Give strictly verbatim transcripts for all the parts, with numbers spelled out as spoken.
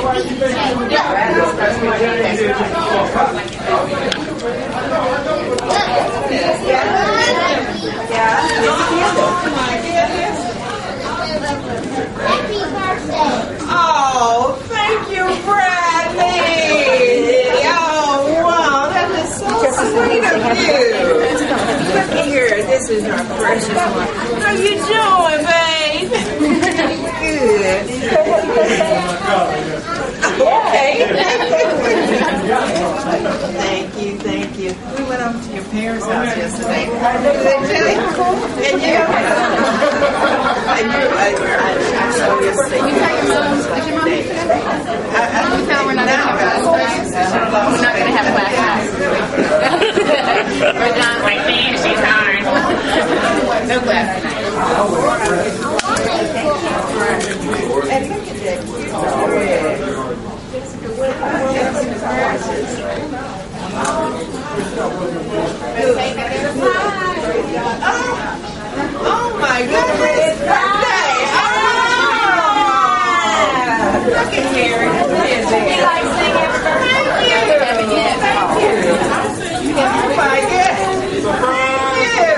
Oh, thank you, Bradley. Oh, wow, that is so sweet of you. Look here, this is our precious one. How you doing, babe? Good. Okay. Thank you, thank you. We went over to your parents' house yesterday. And you? And you, I, I, I saw yesterday. You tell your mom, is your mom? You tell her we're not going to have class. We're not going to have class. We're done like me. She's hard. No class tonight. And look at that. Oh my goodness! Birthday! Oh! Look at Harry. He likes singing. Thank you. Thank you. Oh my goodness! Thank you.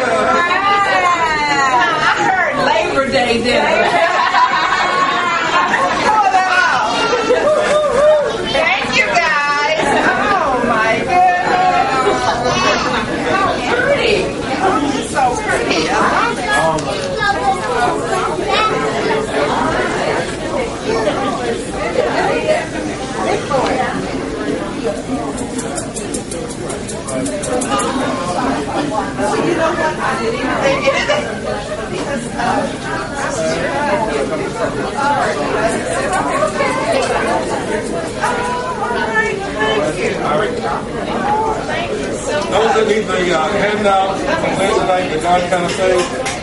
I heard Labor Day dinner. You know what? I didn't even think it is. Because, uh, those that need the uh, handout from Wednesday, the God kind of say.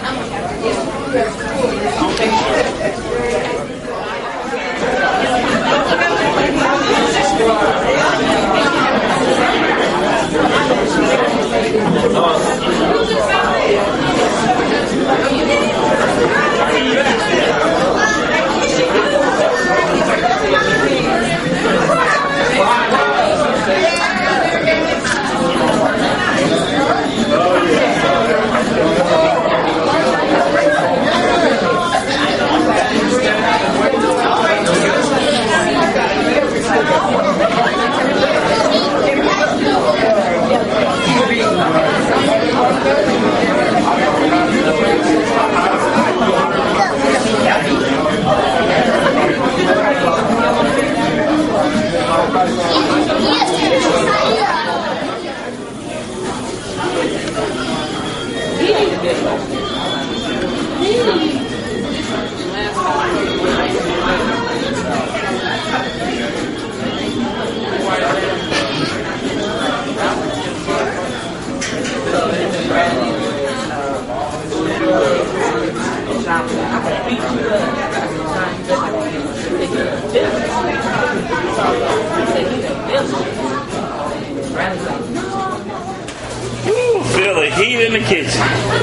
Feel the heat in the kitchen.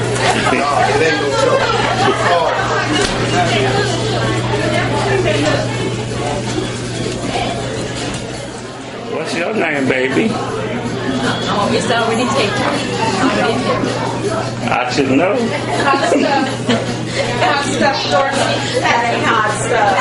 What's your name, baby? Oh, it's already taken. I should know. hot stuff. Hot stuff, Dorothy. That ain't hot stuff.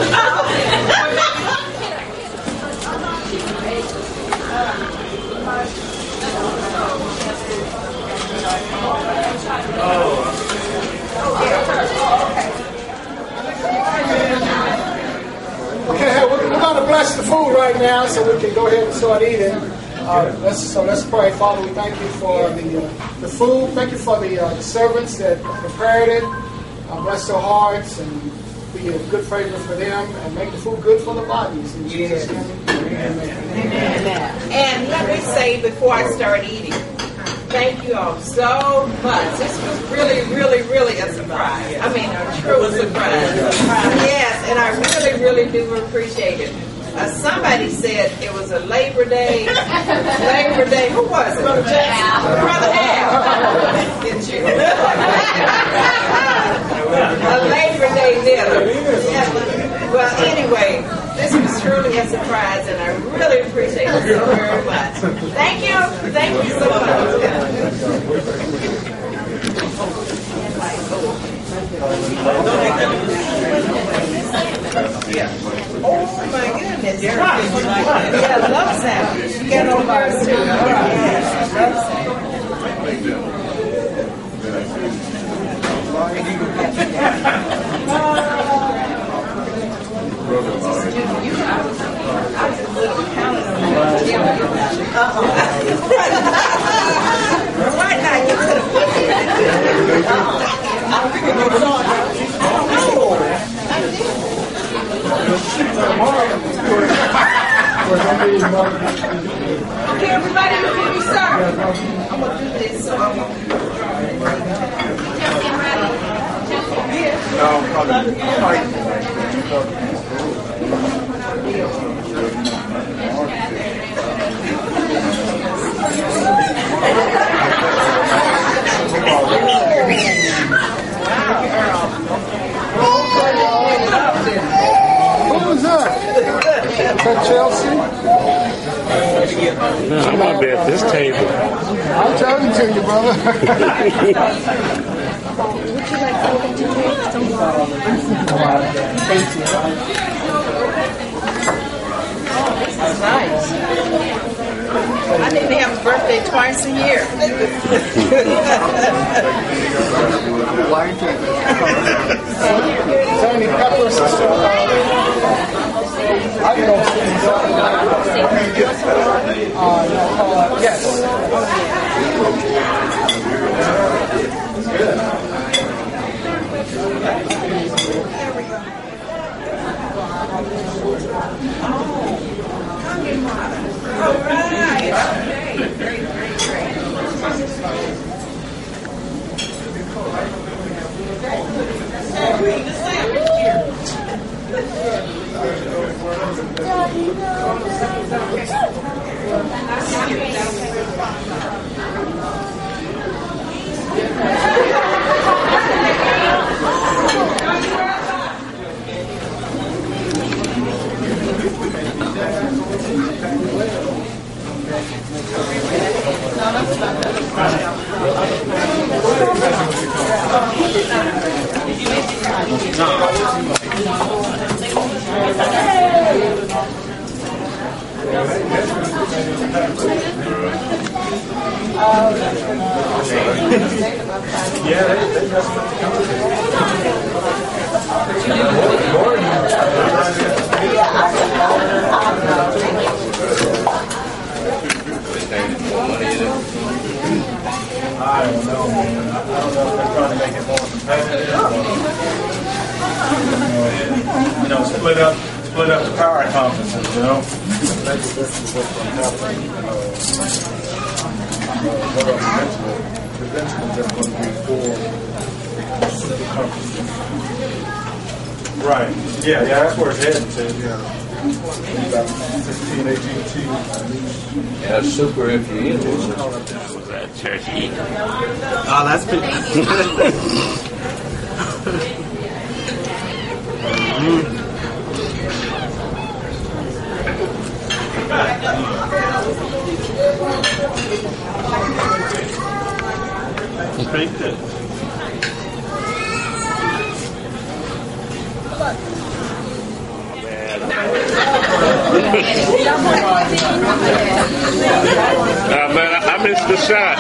Okay, we're, we're going to bless the food right now, so we can go ahead and start eating. Uh, let's, so let's pray. Father, we thank you for the uh, the food. Thank you for the, uh, the servants that prepared it. Uh, bless their hearts and be a good fragrance for them, and make the food good for the bodies. In Jesus' name, amen. Amen. And let me say before I start eating, thank you all so much. This was really, really, really a surprise. I mean, a true surprise. Yes, and I really, really do appreciate it. Uh, somebody said it was a Labor Day. Labor Day. Who was it? Brother Al. Brother Al. Didn't you? A Labor Day dinner. Yeah. Well, anyway, this was truly a surprise, and I really appreciate it so very much. Thank you. Thank you so much. Oh, my goodness. Yeah, love sandwich. You got on bars, too. All right. Love Why not? You could have put it. Okay, everybody, before we start, I'm going to do this. So I'm going to Who was that? Is that Chelsea? I'm gonna be at this table. I'm talking to you, brother. Would you like something to drink? This is nice. I need to have a birthday twice a year. Tony Peppers is so I can go uh, yes. All right. Okay. Great, great, great. Bring the sandwich here. Yeah, they, they just I don't know, man. I don't know if they're trying to make it more competitive. You know, split up, split up the power conferences. You know. Maybe this is what's going to happen. Uh, what else eventually? Eventually, just going to be four super conferences. Right. Yeah. Yeah. That's where it's heading to. Yeah. About sixteen, eighteen teams. Yeah, super if you eat it. Was that turkey? Oh, that's been. It's pretty good. Uh, man, I, I missed the shot.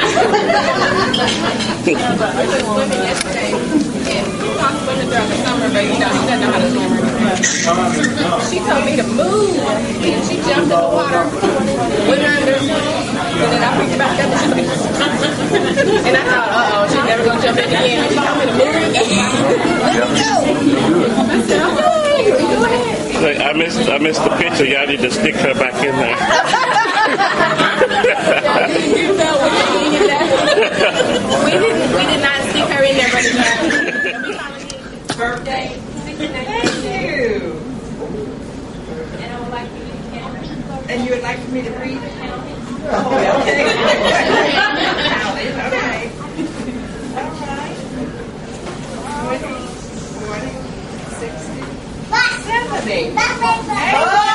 She told me to move, and she jumped in the water, went under, and then I picked back up. And I thought, uh-oh, she's never going to jump in again. And she told me to move again. Let me go. I said, okay, go ahead. Look, I missed, I missed the picture. Y'all need to stick her back in there. You know, we didn't, we didn't, we did not stick her in there, but it's birthday. Thank you. And I would like for you to count. And you would like for me to read it? Oh, okay. Count it. All right. All right. twenty, forty, sixty, Melanie. Hey,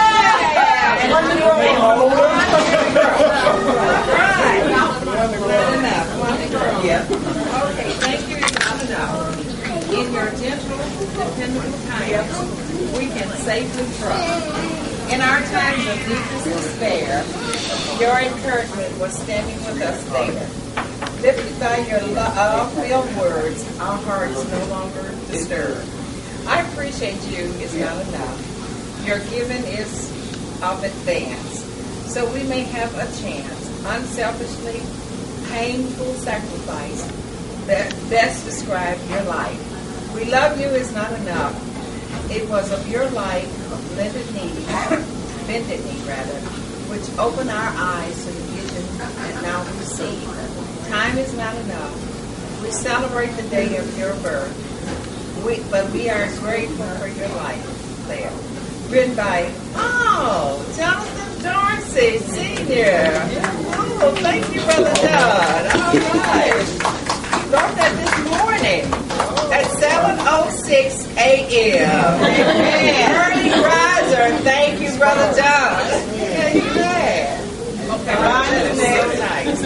right. Not enough. One girl. Yeah. Okay, thank you. Not enough. In your gentle, dependable kindness, we can safely trust. In our times of deepest despair, your encouragement was standing with us there. Lifted by your love-filled words, our hearts no longer disturbed. I appreciate you is not enough. Your giving is of advance, so we may have a chance. Unselfishly, painful sacrifice that best describe your life. We love you is not enough. It was of your life of lended need, bended knee rather, which opened our eyes to the vision and now we see. Time is not enough. We celebrate the day of your birth, we, but we are grateful for your life there. Written by, oh, Jonathan Dorsey, Senior. Oh, thank you, Brother Dodd. All right. You wrote that this morning at seven oh six a.m. Early riser. Thank you, Brother Dodd. Yeah, you there. Okay, mine is so nice.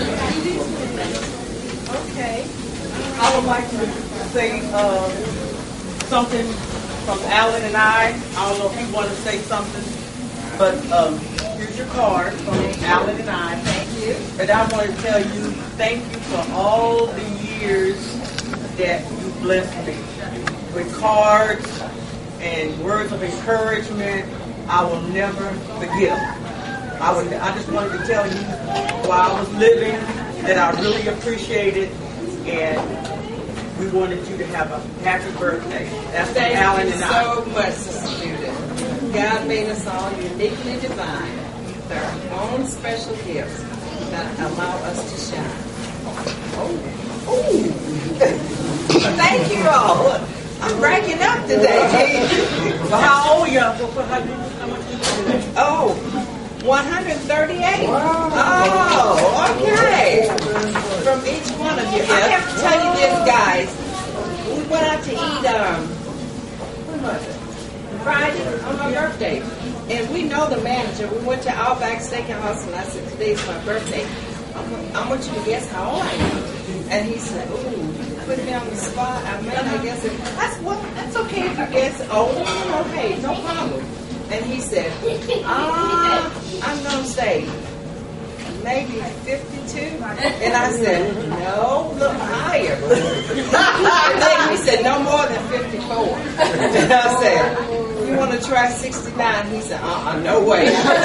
Okay. I would like to say uh, something from Alan and I. I don't know if you want to say something, but um, here's your card from Alan and I. Thank you. And I want to tell you thank you for all the years that you blessed me with cards and words of encouragement. I will never forget them. I would. I just wanted to tell you while I was living that I really appreciate it, and we wanted you to have a happy birthday. That's from Alan and I. Thank you so much, Sister Judith. God made us all uniquely divine with our own special gifts that allow us to shine. Oh, oh. Thank you all. I'm breaking up today. Well, how old are you? How much did you do today? Oh, one hundred thirty-eight. Oh, okay. From each one of you. I have to tell you this, guys. We went out to eat, um, when was it? Friday on my birthday. And we know the manager. We went to Outback Steakhouse, and I said, today's my birthday. I want, I want you to guess how old I am. And he said, ooh, you put me on the spot. I mean, I guess it, that's, well, that's okay if you guess. Oh, okay, no problem. And he said, ah, I'm going to say maybe fifty-two. And I said, no, look higher. And then he said, no more than fifty-four. And I said, you want to try sixty-nine? He said, uh-uh, no way.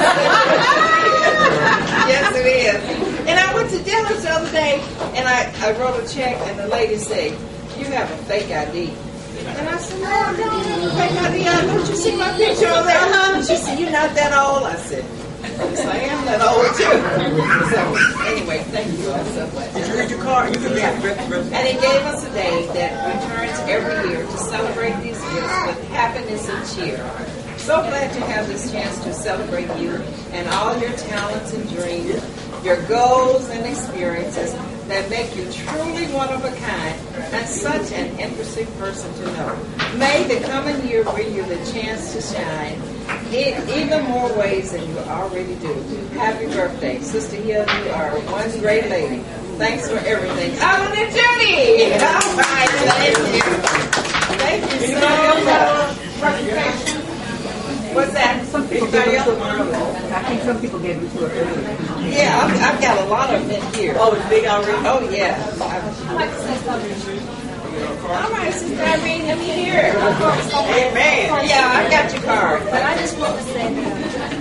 Yes, it is. And I went to dinner the other day, and I, I wrote a check, and the lady said, you have a fake I D. And I said, no, I don't fake I D. Don't you see my picture on there? Uh-huh. She said, you're not that old. I said, yes, I am that old, too. So, anyway, thank you all so much. Did you read your card? You can read it. And he gave us a day that returns every year to celebrate these gifts with happiness and cheer. So glad to have this chance to celebrate you and all your talents and dreams, your goals and experiences that make you truly one of a kind and such an interesting person to know. May the coming year bring you the chance to shine in even more ways than you already do. Happy birthday. Sister Hill, you are one great lady. Thanks for everything. Alan and Judy! All right, thank you. Thank you so much. What's that? Some people gave it to her early. I think some people gave it to her early. Yeah, I've, I've got a lot of them in here. Oh, it's big already? Oh, yeah. I'd like to say something. All right, Sister Irene, let me hear it. Amen. Yeah, I got your card. But I just want to say that.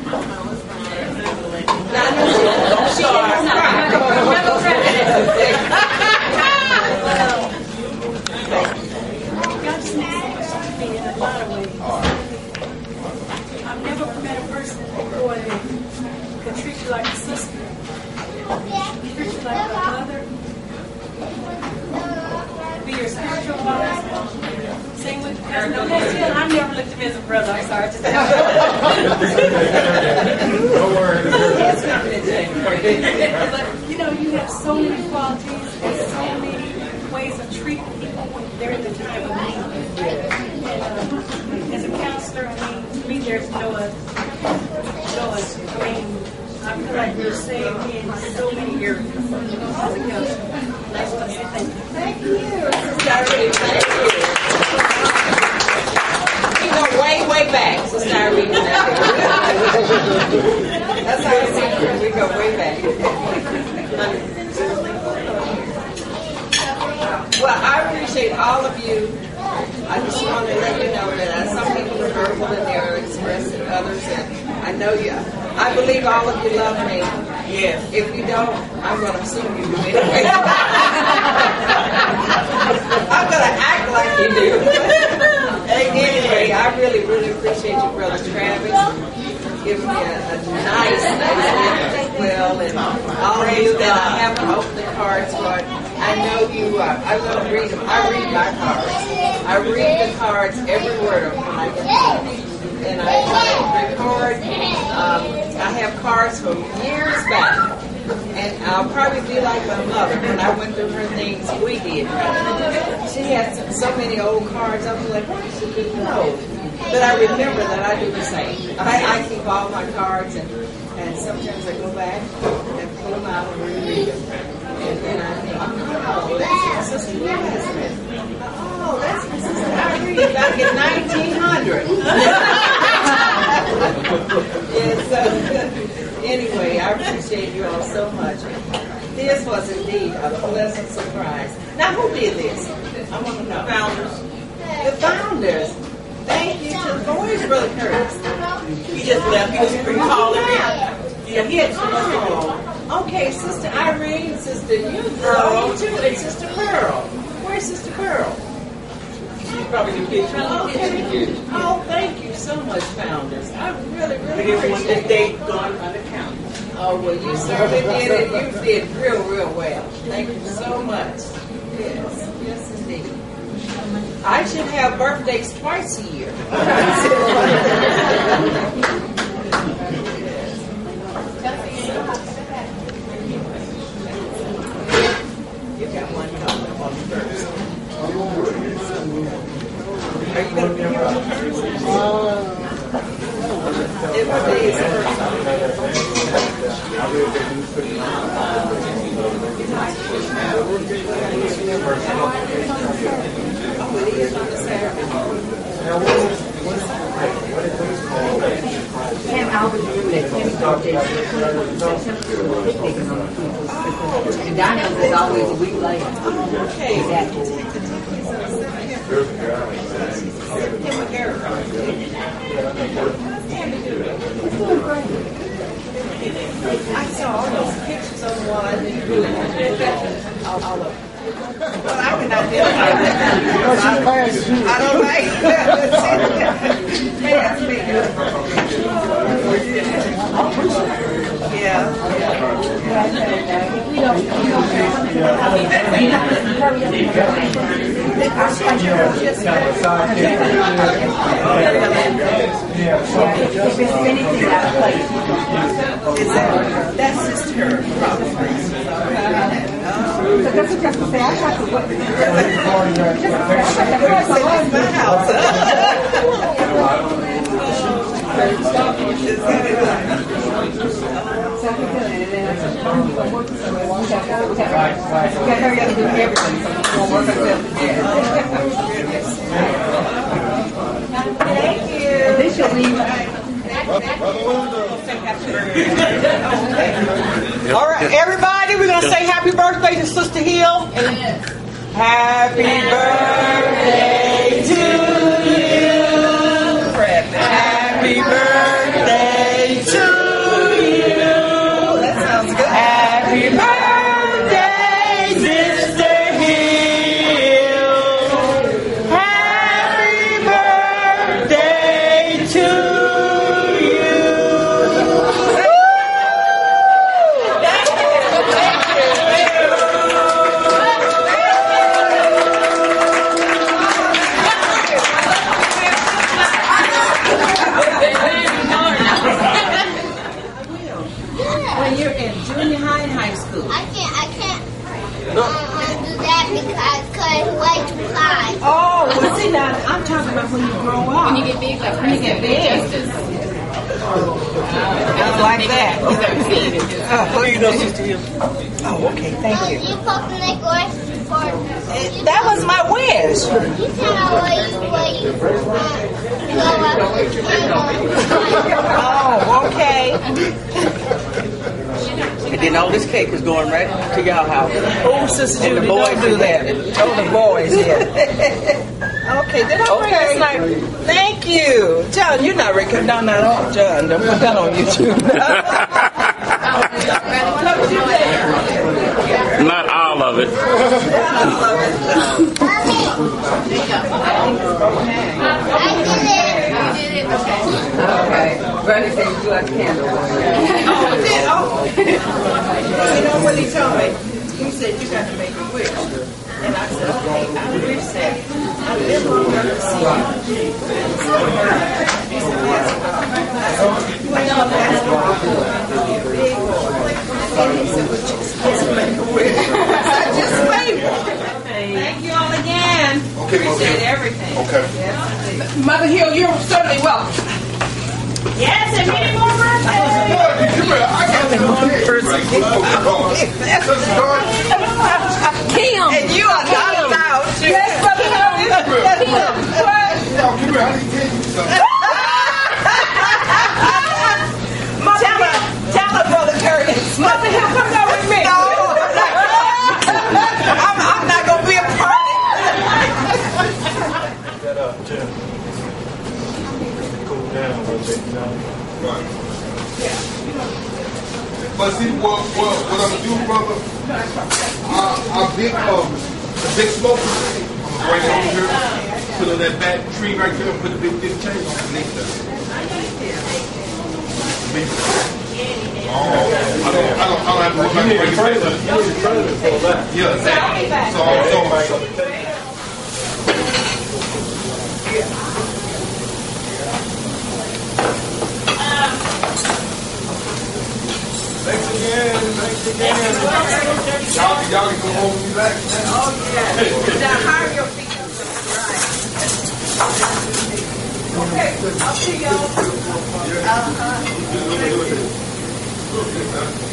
Now, I know she, she didn't cry. Come on, Y'all just need to be in a lot of ways. I've never met a person before that could treat you like a sister, treat you like a mother, be your spiritual father, sing with you. No, I never looked at him as a brother. I'm sorry. Just Don't worry. But you know, you have so many qualities and so many ways of treating people when they're in the time of need. And uh, as a counselor, I mean, to me, Lois, Lois, I mean, I feel like you're saved me in so many areas. Because that's what I say thank you. Thank you. Sister Irene, thank you. We go way, way back, Sister Irene. That's how it's secret. We go way back. Well, I appreciate all of you. I just want to let you know that uh, some people are verbal and they're expressing others, and I know you. I believe all of you love me. Yes. If you don't, I'm going to assume you do anyway. I'm going to act like you do. Anyway, I really, really appreciate you, Brother Travis, giving me a, a nice, nice gift as well, and all of you that I haven't opened the cards for. I know you. Uh, I'm going to read them. I read my cards. I read the cards, every word of them when I get them. And I, I record. Um, I have cards from years back. And I'll probably be like my mother when I went through her things we did. She had so, so many old cards. I was like, why does she keep those? But I remember that I do the same. I, I keep all my cards, and, and sometimes I go back and pull them out and reread them. And then I think, oh, that's my sister Yasmin. Oh, that's my sister Irene back in nineteen hundred. Yeah, so anyway, I appreciate you all so much. This was indeed a pleasant surprise. Now, who did this? I want to know. Founders. The founders. Thank you to the boys, Brother Curtis. He just left. He was recalling me. Yeah, he had to know. Okay, Sister Irene, Sister you, Pearl, you too, and Sister Pearl. Where's Sister Pearl? She's probably the kitchen. Okay. Oh, thank you so much, founders. I really, But really everyone appreciate that they gone under county. Oh, well, you certainly did it. You did real, real well. Thank you so much. Yes, yes, indeed. I should have birthdays twice a year. You got one coming on the first. Are you going to be here on the first? It was days first. Oh, it is on the Saturday. Sam Albert knew that Tammy's birthday was the twenty-fourth of September, so we're picnic on the twenty-fourth. And Donnell's is always a week later. Okay. Exactly. I saw all those pictures on the wall. I didn't really all, all of them. Well, I can identify that. I don't like that. Pass me. Yeah. That's just her. That's just to say, I got to work. It's my house. Thank you. This should leave. All right, everybody, we're going to say happy birthday to Sister Hill. Happy birthday to you. Happy birthday to you. That sounds good. Happy birthday, Sister Hill. Happy birthday to you. Just like that. Here you go, Sister Hill. Oh, okay, thank you. You poke the neck or for That was my wish. you tell her where you where you uh, go up. Oh, okay. And then all this cake is going right to y'all house. Oh, Sister Judy, the boys don't do that. Oh, the boys, yeah. Okay, did I bring Okay. this like? Thank you. John, you're not recording. No, no, no, John, don't put that on YouTube. Not all of it. Okay. Brother said you like candle. Oh, is it? Oh. You know what he told me? He said, you got to make a wish. And I said, okay, I wish that I live long enough to see you. He said, yes. I said, well, no, that's going to be a big boy. And he said, well, just, just make a wish. I said, just wait. Thank you all again. Okay, Appreciate okay. everything. Okay. Yes, indeed. Mother Hill, you're certainly welcome. Yes, and many more birthdays. Kim. And you are not allowed to. Yes, Brother Hill. Tell her, tell her, Brother Curtis. Mother Hill, come down with me. No, I'm, I'm not going to be a part of That up, Jim. Cool down a little bit, you know. Right. But see, what, what, what I'm gonna do, brother, our, our big, um, the big smoker, I'm gonna bring it over here, put on that back tree right there, and put the big, big chain underneath that. Oh, I don't, I don't, I don't have to worry about You need a bringing trailer. it You need a trailer for that. back. Yeah, exactly. So, so, so, Thanks again. Thanks again. y'all, y'all can go home and relax. Now, hire your feet. Okay, I'll see y'all. Uh-huh.